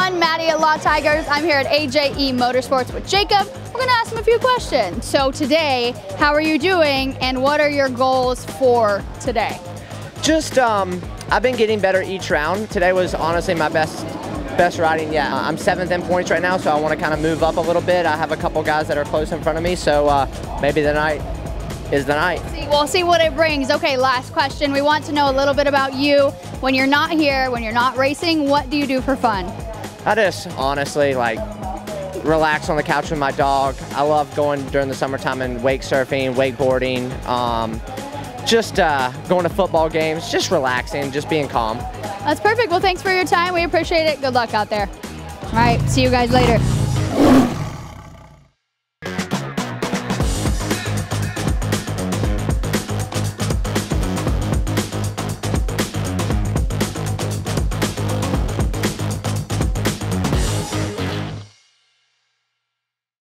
everyone, Maddie at Law Tigers. I'm here at AJE Motorsports with Jacob. We're gonna ask him a few questions. So today, how are you doing and what are your goals for today? Just, I've been getting better each round. Today was honestly my best riding yet. I'm 7th in points right now, so I want to kind of move up a little bit. I have a couple guys that are close in front of me, so maybe the night is the night. We'll see what it brings. Okay, last question. We want to know a little bit about you. When you're not here, when you're not racing, what do you do for fun? I just honestly like relax on the couch with my dog. I love going during the summertime and wake surfing, wakeboarding, just going to football games, just relaxing, just being calm. That's perfect. Well, thanks for your time. We appreciate it. Good luck out there. All right, see you guys later.